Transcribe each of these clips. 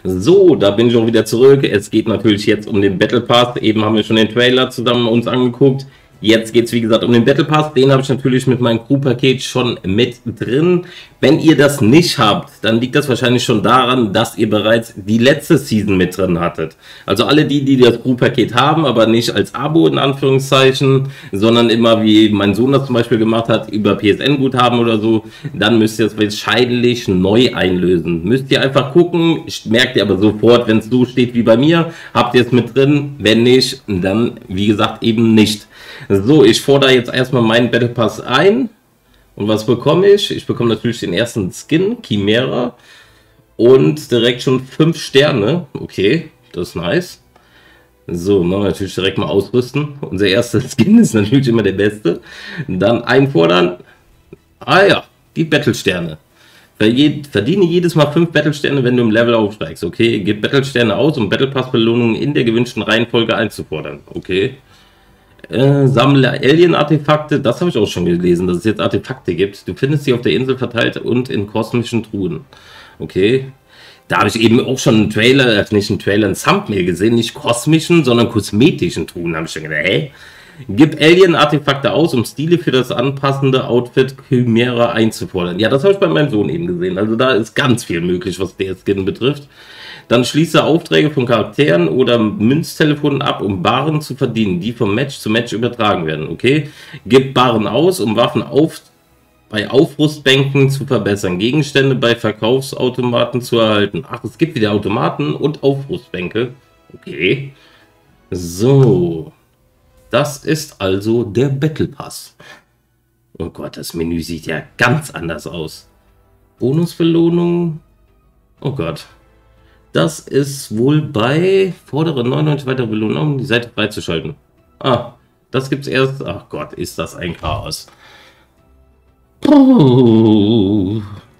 So, da bin ich auch wieder zurück. Es geht natürlich jetzt um den Battle Pass. Eben haben wir schon den Trailer zusammen uns angeguckt. Jetzt geht es wie gesagt um den Battle Pass. Den habe ich natürlich mit meinem Crew-Paket schon mit drin. Wenn ihr das nicht habt, dann liegt das wahrscheinlich schon daran, dass ihr bereits die letzte Season mit drin hattet. Also alle die das Crew-Paket haben, aber nicht als Abo in Anführungszeichen, sondern immer wie mein Sohn das zum Beispiel gemacht hat, über PSN-Guthaben oder so, dann müsst ihr es wahrscheinlich neu einlösen. Müsst ihr einfach gucken, merkt ihr aber sofort, wenn es so steht wie bei mir, habt ihr es mit drin, wenn nicht, dann wie gesagt eben nicht. So, ich fordere jetzt erstmal meinen Battle Pass ein. Und was bekomme ich? Ich bekomme natürlich den ersten Skin, Chimera. Und direkt schon 5 Sterne. Okay, das ist nice. So, machen wir natürlich direkt mal ausrüsten. Unser erster Skin ist natürlich immer der beste. Dann einfordern. Ah ja, die Battle-Sterne. Verdiene jedes Mal 5 Battle-Sterne, wenn du im Level aufsteigst. Okay, gib Battle-Sterne aus, um Battle Pass-Belohnungen in der gewünschten Reihenfolge einzufordern. Okay. Sammle Alien-Artefakte, das habe ich auch schon gelesen, dass es jetzt Artefakte gibt. Du findest sie auf der Insel verteilt und in kosmischen Truhen. Okay. Da habe ich eben auch schon einen Trailer, nicht einen Trailer, einen Thumbnail gesehen, nicht kosmischen, sondern kosmetischen Truhen. Da habe ich schon gedacht, hä? Gib Alien-Artefakte aus, um Stile für das anpassende Outfit Chimera einzufordern. Ja, das habe ich bei meinem Sohn eben gesehen. Also da ist ganz viel möglich, was der Skin betrifft. Dann schließe Aufträge von Charakteren oder Münztelefonen ab, um Barren zu verdienen, die vom Match zu Match übertragen werden. Okay? Gib Barren aus, um Waffen bei Aufrüstbänken zu verbessern, Gegenstände bei Verkaufsautomaten zu erhalten. Ach, es gibt wieder Automaten und Aufrüstbänke. Okay. So. Das ist also der Battle Pass. Oh Gott, das Menü sieht ja ganz anders aus. Bonusbelohnung. Oh Gott. Das ist wohl bei fordere 99 weitere Belohnungen, um die Seite freizuschalten. Ah, das gibt's erst. Ach Gott, ist das ein Chaos. Puh.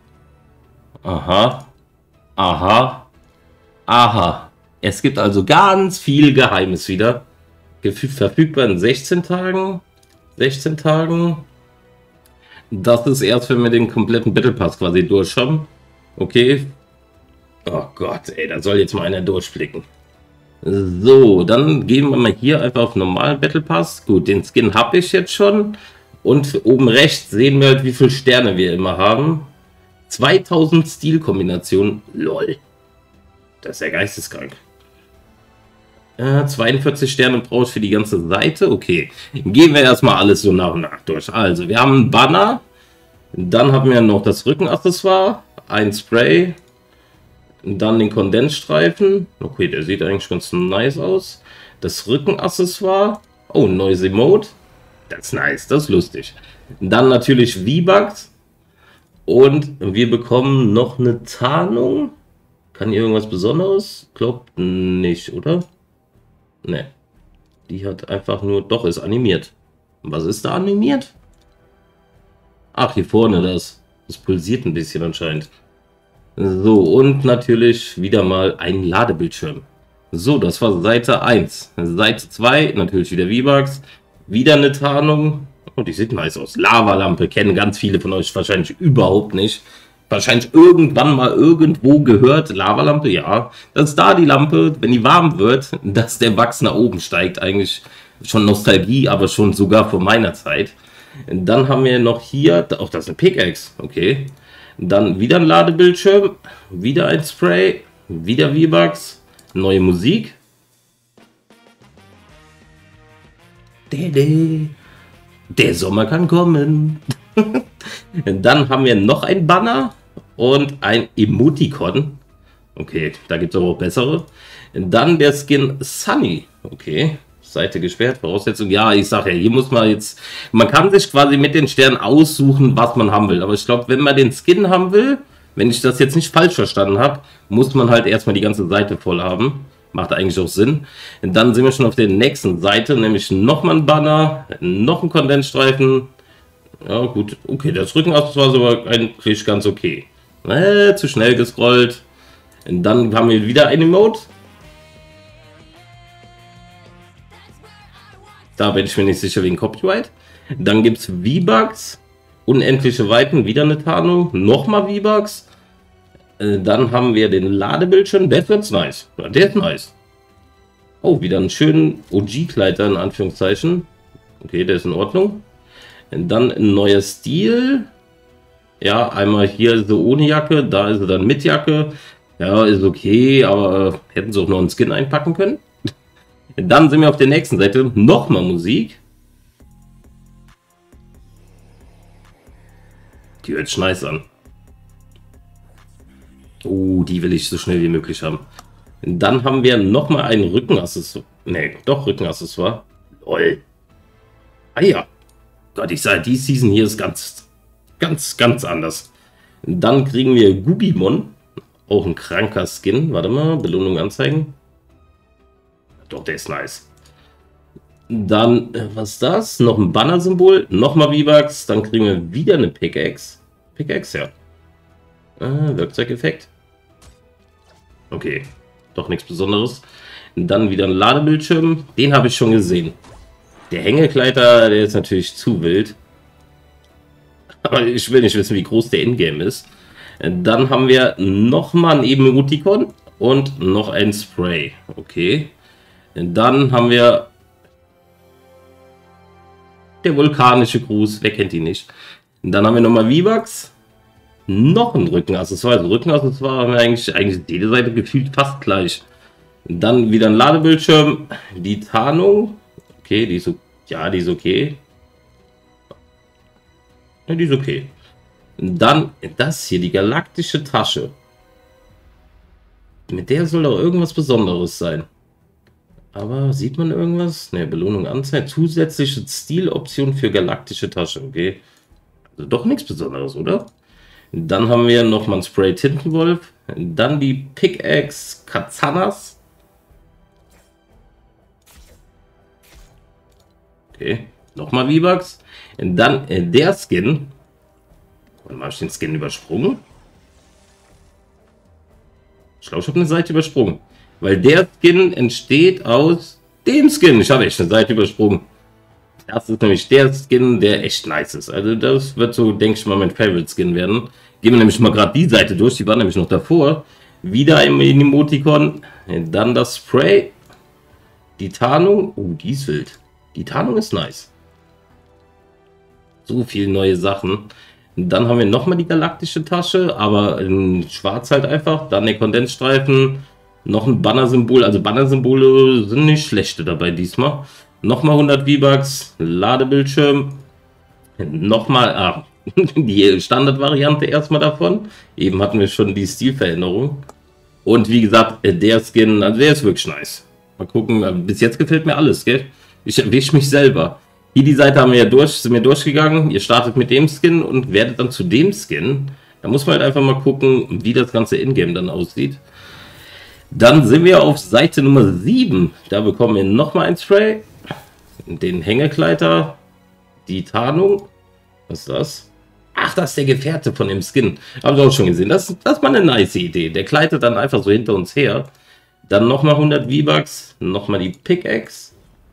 Aha. Aha. Aha. Es gibt also ganz viel Geheimes wieder. Verfügbar in 16 Tagen. 16 Tagen. Das ist erst, wenn wir den kompletten Battle Pass quasi durchschauen. Okay. Oh Gott, ey, da soll jetzt mal einer durchblicken. So, dann gehen wir mal hier einfach auf normalen Battle Pass. Gut, den Skin habe ich jetzt schon. Und oben rechts sehen wir halt, wie viele Sterne wir immer haben. 2000 Stilkombinationen. Lol. Das ist ja geisteskrank. 42 Sterne brauche ich für die ganze Seite. Okay, gehen wir erstmal alles so nach und nach durch. Also, wir haben einen Banner. Dann haben wir noch das Rückenaccessoire. Ein Spray. Dann den Kondensstreifen. Okay, der sieht eigentlich ganz nice aus. Das Rückenaccessoire. Oh, ein neues Emote. Das ist nice, das ist lustig. Dann natürlich V-Bucks. Und wir bekommen noch eine Tarnung. Kann hier irgendwas Besonderes? Glaubt nicht, oder? Ne. Die hat einfach nur... Doch, ist animiert. Was ist da animiert? Ach, hier vorne das. Das pulsiert ein bisschen anscheinend. So, und natürlich wieder mal ein Ladebildschirm. So, das war Seite 1. Seite 2, natürlich wieder V-Bucks. Wieder eine Tarnung. Oh, die sieht nice aus. Lavalampe kennen ganz viele von euch wahrscheinlich überhaupt nicht. Wahrscheinlich irgendwann mal irgendwo gehört. Lavalampe, ja. Das ist da die Lampe, wenn die warm wird, dass der Wachs nach oben steigt. Eigentlich schon Nostalgie, aber schon sogar vor meiner Zeit. Dann haben wir noch hier, auch das ist eine Pickaxe, okay. Dann wieder ein Ladebildschirm, wieder ein Spray, wieder V-Bucks, neue Musik. Der Sommer kann kommen. Dann haben wir noch ein Banner und ein Emoticon. Okay, da gibt es aber auch bessere. Dann der Skin Sunny. Okay, Seite gesperrt, Voraussetzung. Ja, ich sage ja, hier muss man jetzt... Man kann sich quasi mit den Sternen aussuchen, was man haben will. Aber ich glaube, wenn man den Skin haben will, wenn ich das jetzt nicht falsch verstanden habe, muss man halt erstmal die ganze Seite voll haben. Macht eigentlich auch Sinn. Und dann sind wir schon auf der nächsten Seite, nämlich nochmal ein Banner, noch ein Kondensstreifen. Ja gut, okay, das Rückenaccessoire war sogar eigentlich ganz okay. Zu schnell gescrollt. Und dann haben wir wieder ein Emote. Da bin ich mir nicht sicher wegen Copyright. Dann gibt es V-Bucks. Unendliche Weiten, wieder eine Tarnung. Nochmal V-Bucks. Dann haben wir den Ladebildschirm. Der ist ganz nice. Ja, der ist nice. Oh, wieder einen schönen OG-Kleider in Anführungszeichen. Okay, der ist in Ordnung. Dann ein neuer Stil. Ja, einmal hier so ohne Jacke, da ist er dann mit Jacke. Ja, ist okay, aber hätten sie auch noch einen Skin einpacken können. Dann sind wir auf der nächsten Seite. Nochmal Musik. Die hört sich nice an. Oh, die will ich so schnell wie möglich haben. Dann haben wir nochmal einen Rückenaccessoire. Ne, doch Rückenaccessoire. Lol. Ah ja. Gott, ich sage, die Season hier ist ganz anders. Dann kriegen wir Gubimon. Auch ein kranker Skin. Warte mal, Belohnung anzeigen. Doch, der ist nice. Dann, was ist das? Noch ein Banner-Symbol. Nochmal V-Bucks. Dann kriegen wir wieder eine Pickaxe. Pickaxe, ja. Werkzeugeffekt. Okay. Doch nichts Besonderes. Dann wieder ein Ladebildschirm. Den habe ich schon gesehen. Der Hängekleider, der ist natürlich zu wild. Aber ich will nicht wissen, wie groß der Ingame ist. Dann haben wir nochmal ein Emoticon und noch ein Spray. Okay. Dann haben wir der vulkanische Gruß. Wer kennt ihn nicht? Dann haben wir nochmal V-Bucks. Noch ein Rückenaccessoire. Also Rückenaccessoire haben wir eigentlich jede Seite gefühlt fast gleich. Dann wieder ein Ladebildschirm. Die Tarnung. Okay, die ist okay. Ja, die ist okay. Ja, die ist okay. Dann das hier, die galaktische Tasche. Mit der soll doch irgendwas Besonderes sein. Aber sieht man irgendwas? Ne, Belohnung anzeigen. Zusätzliche Stiloption für galaktische Tasche. Okay. Also doch nichts Besonderes, oder? Dann haben wir nochmal ein Spray Tintenwolf. Dann die Pickaxe Katsanas. Okay. Nochmal V-Bucks. Dann der Skin. Warte mal, habe ich den Skin übersprungen? Ich glaube, ich habe eine Seite übersprungen. Weil der Skin entsteht aus dem Skin. Ich habe echt eine Seite übersprungen. Das ist nämlich der Skin, der echt nice ist. Also das wird so, denke ich mal, mein Favorite Skin werden. Gehen wir nämlich mal gerade die Seite durch. Die war nämlich noch davor. Wieder ein Emoticon. Dann das Spray. Die Tarnung. Oh, die ist wild. Die Tarnung ist nice. So viele neue Sachen. Dann haben wir nochmal die galaktische Tasche, aber in schwarz halt einfach. Dann der Kondensstreifen. Noch ein Banner-Symbol. Also Banner-Symbole sind nicht schlechte dabei diesmal. Nochmal 100 V-Bucks. Ladebildschirm. Nochmal die Standardvariante erstmal davon. Eben hatten wir schon die Stilveränderung. Und wie gesagt, der Skin, also der ist wirklich nice. Mal gucken, bis jetzt gefällt mir alles, gell? Ich erwische mich selber. Hier die Seite haben wir ja sind wir durchgegangen. Ihr startet mit dem Skin und werdet dann zu dem Skin. Da muss man halt einfach mal gucken, wie das ganze Ingame dann aussieht. Dann sind wir auf Seite Nummer 7. Da bekommen wir nochmal ein Spray. Den Hängekleider. Die Tarnung. Was ist das? Ach, das ist der Gefährte von dem Skin. Habe ich auch schon gesehen. Das ist mal eine nice Idee. Der gleitet dann einfach so hinter uns her. Dann nochmal 100 V-Bucks. Nochmal die Pickaxe.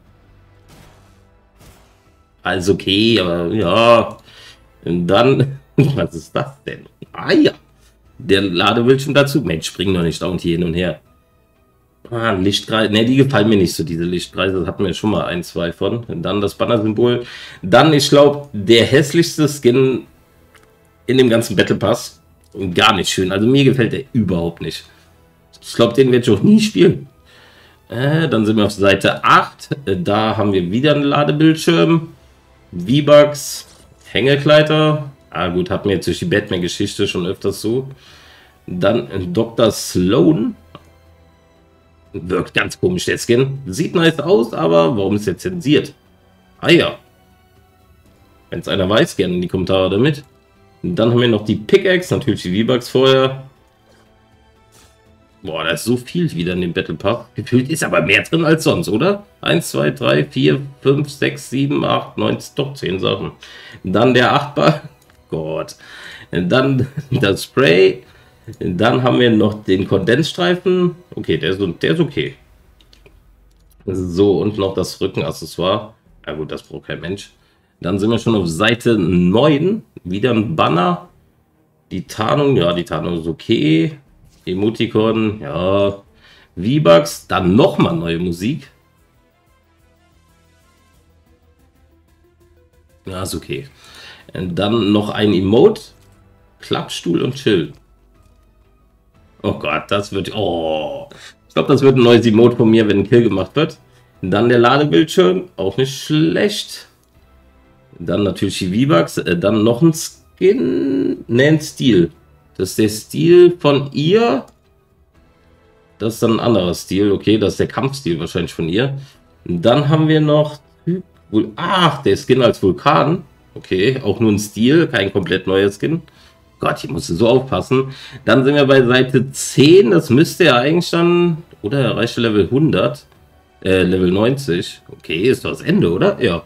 Also okay, aber ja. Und dann, was ist das denn? Ah ja. Der Ladebildschirm dazu. Mensch, spring doch nicht dauernd hier hin und her. Ah, Lichtkreise. Ne, die gefallen mir nicht so, diese Lichtkreise. Das hatten wir schon mal ein, zwei von. Und dann das Banner-Symbol. Dann, ich glaube, der hässlichste Skin in dem ganzen Battle Pass. Und gar nicht schön. Also mir gefällt der überhaupt nicht. Ich glaube, den werde ich auch nie spielen. Dann sind wir auf Seite 8. Da haben wir wieder einen Ladebildschirm. V-Bucks. Hängekleider. Ah gut, hatten wir jetzt durch die Batman-Geschichte schon öfters so. Dann Dr. Sloan. Wirkt ganz komisch, der Skin. Sieht nice aus, aber warum ist der zensiert? Ah ja. Wenn es einer weiß, gerne in die Kommentare damit. Und dann haben wir noch die Pickaxe, natürlich die V-Bucks vorher. Boah, da ist so viel wieder in dem Battle Pass. Gefühlt ist aber mehr drin als sonst, oder? 1, 2, 3, 4, 5, 6, 7, 8, 9, doch 10 Sachen. Dann der 8-Bar. Gott. Dann das Spray. Dann haben wir noch den Kondensstreifen. Okay, der ist okay. So, und noch das Rückenaccessoire. Ja gut, das braucht kein Mensch. Dann sind wir schon auf Seite 9. Wieder ein Banner. Die Tarnung, ja, die Tarnung ist okay. Emoticon, ja. V-Bucks, dann nochmal neue Musik. Ja, ist okay. Und dann noch ein Emote. Klappstuhl und Chill. Oh Gott, das wird... Oh, ich glaube, das wird ein neues Emote von mir, wenn ein Kill gemacht wird. Dann der Ladebildschirm, auch nicht schlecht. Dann natürlich die V-Bucks. Dann noch ein Skin. Ne, ein Stil. Das ist der Stil von ihr. Das ist dann ein anderer Stil. Okay, das ist der Kampfstil wahrscheinlich von ihr. Dann haben wir noch... Ach, der Skin als Vulkan. Okay, auch nur ein Stil, kein komplett neuer Skin. Gott, ich musste so aufpassen. Dann sind wir bei Seite 10. Das müsste ja eigentlich dann... Oder erreichte Level 100. Level 90. Okay, ist das Ende, oder? Ja.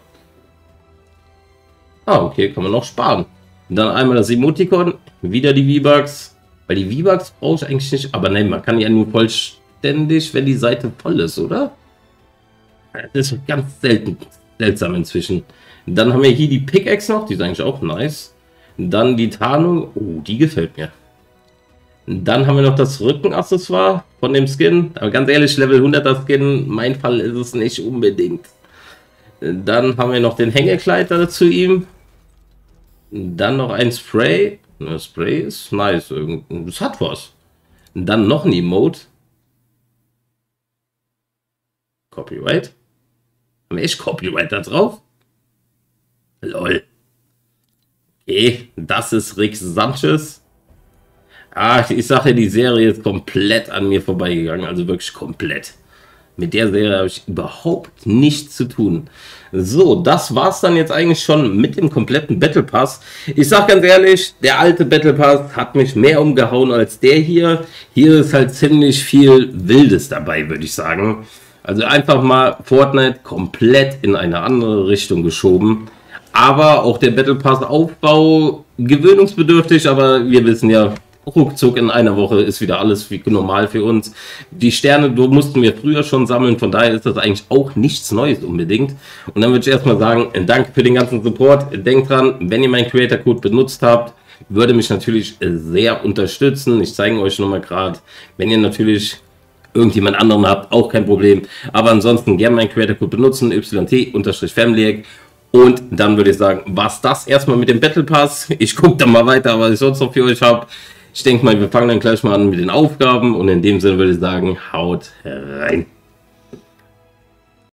Ah, okay, kann man noch sparen. Dann einmal das Emoticon. Wieder die V-Bucks. Weil die V-Bucks brauche ich eigentlich nicht. Aber nein, man kann ja nur vollständig, wenn die Seite voll ist, oder? Das ist ganz seltsam inzwischen. Dann haben wir hier die Pickaxe noch. Die ist eigentlich auch nice. Dann die Tarnung. Oh, die gefällt mir. Dann haben wir noch das Rückenaccessoire von dem Skin. Aber ganz ehrlich, Level 100er Skin, mein Fall ist es nicht unbedingt. Dann haben wir noch den Hängekleider zu ihm. Dann noch ein Spray. Das Spray ist nice. Das hat was. Dann noch ein Emote. Copyright. Haben wir echt Copyright da drauf? Lol. Okay, das ist Rick Sanchez. Ah, ich sage ja, die Serie ist komplett an mir vorbeigegangen. Also wirklich komplett. Mit der Serie habe ich überhaupt nichts zu tun. So, das war es dann jetzt eigentlich schon mit dem kompletten Battle Pass. Ich sage ganz ehrlich, der alte Battle Pass hat mich mehr umgehauen als der hier. Hier ist halt ziemlich viel Wildes dabei, würde ich sagen. Also einfach mal Fortnite komplett in eine andere Richtung geschoben. Aber auch der Battle Pass Aufbau gewöhnungsbedürftig, aber wir wissen ja, ruckzuck in einer Woche ist wieder alles wie normal für uns. Die Sterne mussten wir früher schon sammeln, von daher ist das eigentlich auch nichts Neues unbedingt. Und dann würde ich erstmal sagen, danke für den ganzen Support. Denkt dran, wenn ihr meinen Creator Code benutzt habt, würde mich natürlich sehr unterstützen. Ich zeige euch nochmal gerade, wenn ihr natürlich irgendjemand anderen habt, auch kein Problem. Aber ansonsten gerne meinen Creator Code benutzen, YT_Family. Und dann würde ich sagen, was das erstmal mit dem Battle Pass. Ich gucke dann mal weiter, was ich sonst noch für euch habe. Ich denke mal, wir fangen dann gleich mal an mit den Aufgaben. Und in dem Sinne würde ich sagen, haut rein.